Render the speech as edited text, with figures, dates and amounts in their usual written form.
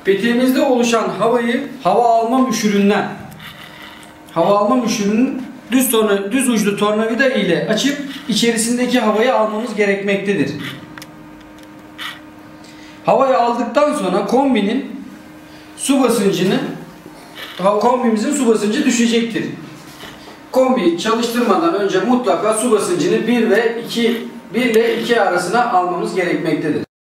Peteğimizde oluşan havayı hava alma müşürünün düz uçlu tornavida ile açıp içerisindeki havayı almamız gerekmektedir. Havayı aldıktan sonra kombimizin su basıncı düşecektir. Kombiyi çalıştırmadan önce mutlaka su basıncını 1 ile 2 arasına almamız gerekmektedir.